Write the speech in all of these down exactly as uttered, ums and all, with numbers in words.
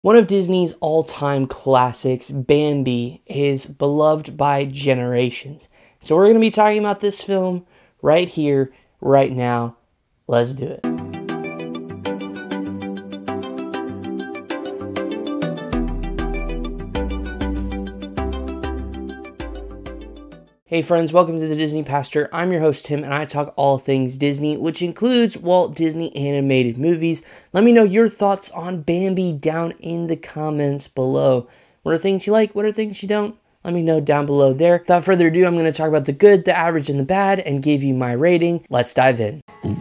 One of Disney's all-time classics, Bambi, is beloved by generations. So we're going to be talking about this film right here, right now. Let's do it. Hey friends, welcome to the Disney Pastor. I'm your host Tim, and I talk all things Disney, which includes Walt Disney animated movies. Let me know your thoughts on Bambi down in the comments below. What are things you like? What are things you don't? Let me know down below there. Without further ado, I'm going to talk about the good, the average, and the bad, and give you my rating. Let's dive in. Ooh,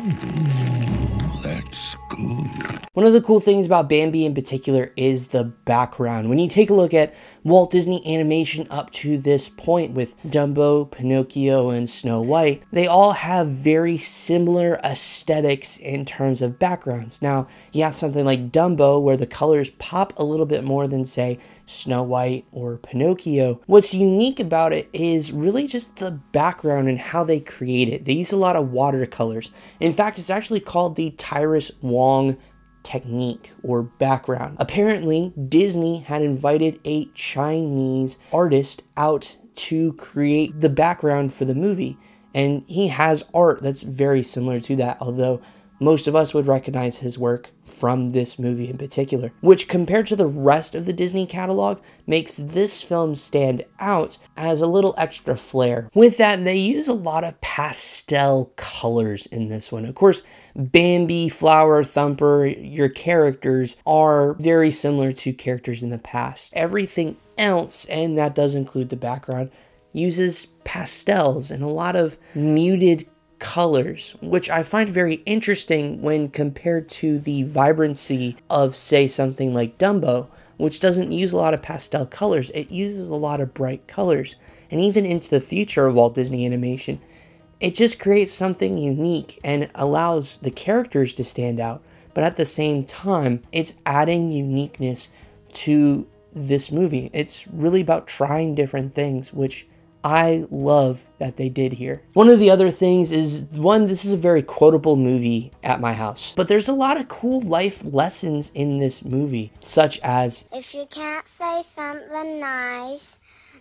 that's good. One of the cool things about Bambi in particular is the background. When you take a look at Walt Disney animation up to this point with Dumbo, Pinocchio, and Snow White, they all have very similar aesthetics in terms of backgrounds. Now, you have something like Dumbo where the colors pop a little bit more than, say, Snow White or Pinocchio. What's unique about it is really just the background and how they create it. They use a lot of watercolors. In fact, it's actually called the Tyrus Wong technique or background. Apparently, Disney had invited a Chinese artist out to create the background for the movie, and he has art that's very similar to that, although most of us would recognize his work from this movie in particular, which compared to the rest of the Disney catalog makes this film stand out as a little extra flair. With that, they use a lot of pastel colors in this one. Of course, Bambi, Flower, Thumper, your characters are very similar to characters in the past. Everything else, and that does include the background, uses pastels and a lot of muted colors, which I find very interesting when compared to the vibrancy of, say, something like Dumbo, which doesn't use a lot of pastel colors. It uses a lot of bright colors. And even into the future of Walt Disney animation, it just creates something unique and allows the characters to stand out. But at the same time, it's adding uniqueness to this movie. It's really about trying different things, which I love that they did here. One of the other things is, one, this is a very quotable movie at my house, but there's a lot of cool life lessons in this movie, such as, if you can't say something nice,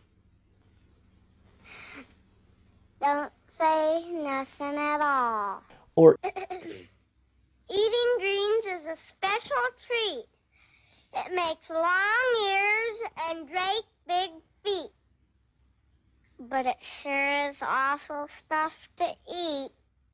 don't say nothing at all. Or eating greens is a special treat. It makes long ears and great big feet. But it sure is awful stuff to eat.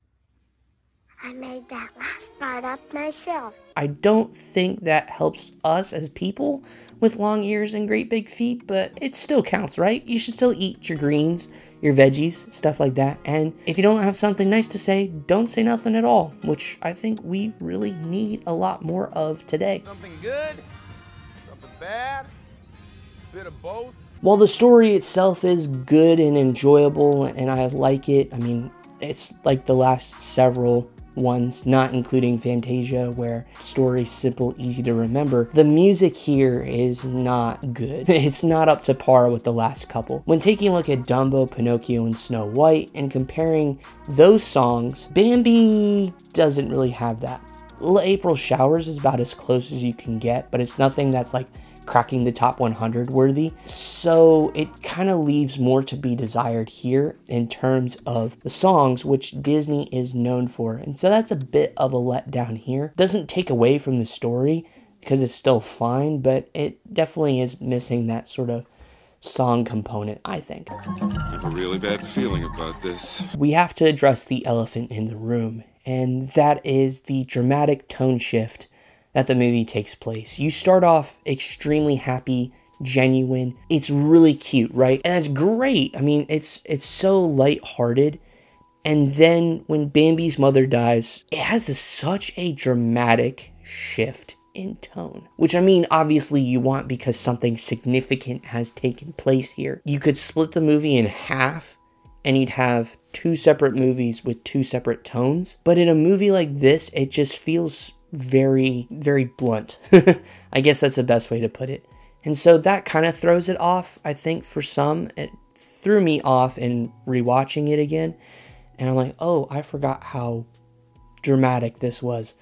I made that last part up myself. I don't think that helps us as people with long ears and great big feet, but it still counts, right? You should still eat your greens, your veggies, stuff like that. And if you don't have something nice to say, don't say nothing at all, which I think we really need a lot more of today. Something good, something bad, a bit of both. While the story itself is good and enjoyable and I like it, I mean, it's like the last several ones, not including Fantasia, where story's simple, easy to remember, the music here is not good. It's not up to par with the last couple. When taking a look at Dumbo, Pinocchio, and Snow White and comparing those songs, Bambi doesn't really have that. Little April Showers is about as close as you can get, but it's nothing that's like cracking the top one hundred worthy. So it kind of leaves more to be desired here in terms of the songs, which Disney is known for. And so that's a bit of a letdown here. Doesn't take away from the story because it's still fine, but it definitely is missing that sort of song component, I think. I have a really bad feeling about this. We have to address the elephant in the room, and that is the dramatic tone shift that the movie takes place. You start off extremely happy, genuine. It's really cute, right? And that's great. I mean, it's it's so lighthearted. And then when Bambi's mother dies, it has a, such a dramatic shift in tone. Which, I mean, obviously you want because something significant has taken place here. You could split the movie in half and you'd have two separate movies with two separate tones. But in a movie like this, it just feels very, very blunt. I guess that's the best way to put it. And so that kind of throws it off, I think, for some. It threw me off in rewatching it again. And I'm like, oh, I forgot how dramatic this was.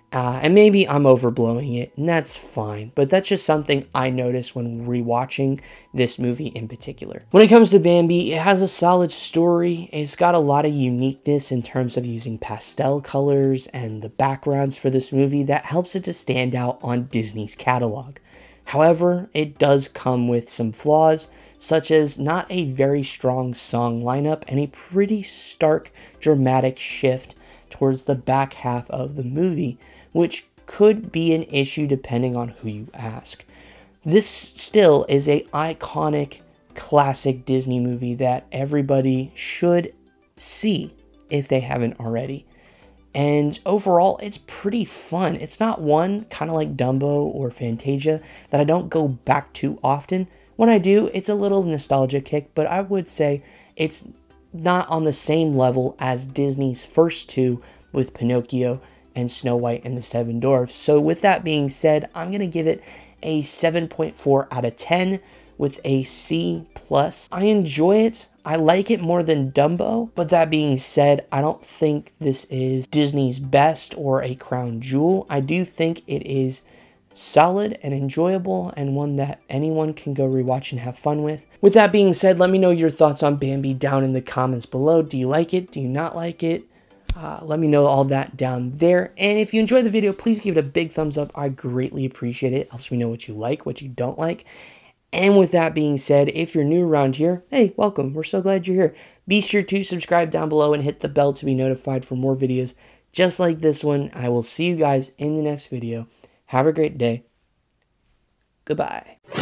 Uh, and maybe I'm overblowing it, and that's fine. But that's just something I noticed when rewatching this movie in particular. When it comes to Bambi, it has a solid story. It's got a lot of uniqueness in terms of using pastel colors and the backgrounds for this movie that helps it to stand out on Disney's catalog. However, it does come with some flaws, such as not a very strong song lineup and a pretty stark, dramatic shift towards the back half of the movie, which could be an issue depending on who you ask. This still is a iconic, classic Disney movie that everybody should see if they haven't already. And overall, it's pretty fun. It's not one, kind of like Dumbo or Fantasia, that I don't go back to often. When I do, it's a little nostalgia kick, but I would say it's not on the same level as Disney's first two with Pinocchio and Snow White and the Seven Dwarfs. So with that being said, I'm going to give it a seven point four out of ten with a C plus. I enjoy it. I like it more than Dumbo, but that being said, I don't think this is Disney's best or a crown jewel. I do think it is solid and enjoyable and one that anyone can go rewatch and have fun with. With that being said, let me know your thoughts on Bambi down in the comments below. Do you like it? Do you not like it? Uh, let me know all that down there. And if you enjoyed the video, please give it a big thumbs up. I greatly appreciate it. Helps me know what you like, what you don't like. And with that being said, if you're new around here, hey, welcome. We're so glad you're here. Be sure to subscribe down below and hit the bell to be notified for more videos just like this one. I will see you guys in the next video. Have a great day. Goodbye.